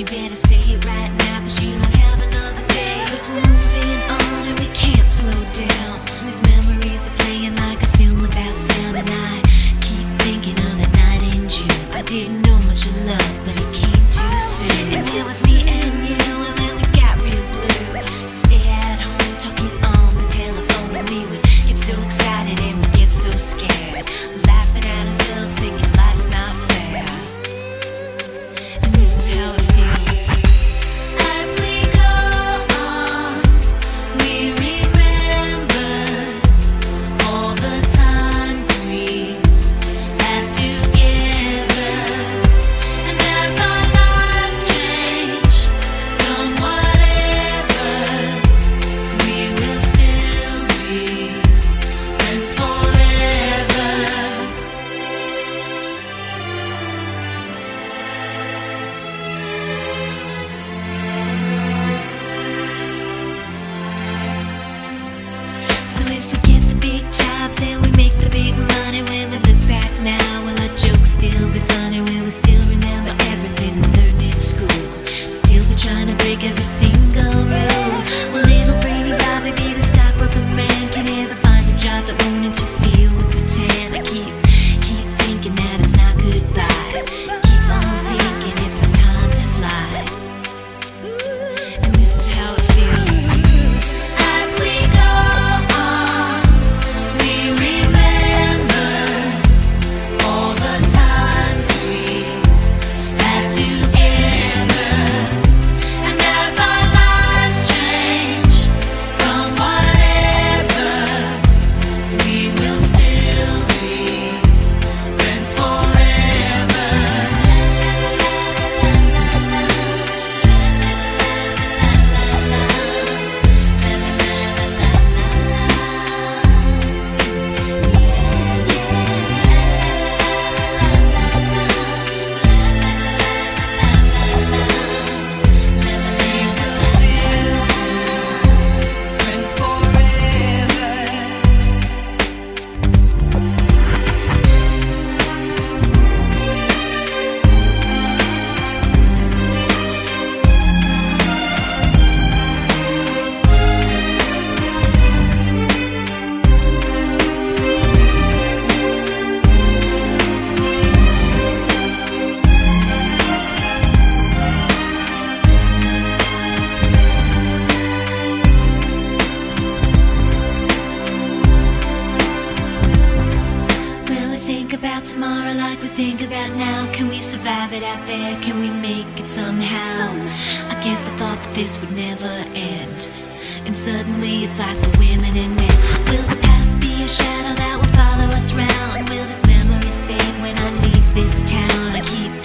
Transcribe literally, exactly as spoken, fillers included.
better say it right now, cause you don't have another day. Cause we're moving on and we can't slow down. These memories are playing like a film without sound. And I keep thinking of that night in June. I didn't know much of love, but it came too soon. And it was me and you, and then we got real blue. Stay at home talking on the telephone, and we would get so excited and we'd get so scared, laughing at ourselves, thinking life's not fair. And this is how it feels. As we go on, we remember all the times we had together. And as our lives change from whatever, we will still be friends forever. So if we get the big jobs and we make the big money, when we look back now, will our jokes still be funny? Will we still remember everything we learned in school? Still be trying to break every single rule? Will little brainy Bobby be the stockbroker man? Can he ever find a job that won't interfere with her tan? I keep, keep thinking that it's not goodbye. Keep on thinking it's our time to fly. And this is how it feels. As we go on, we remember all the times we had together. And as our lives change from whatever, we will still be friends forever. Will we think about tomorrow like we think about now? Can we survive it out there? Can we make it somehow? I guess I thought that this would never end, and suddenly it's like we're women and men. Will the past be a shadow that will follow us round? Will these memories fade when I leave this town? I keep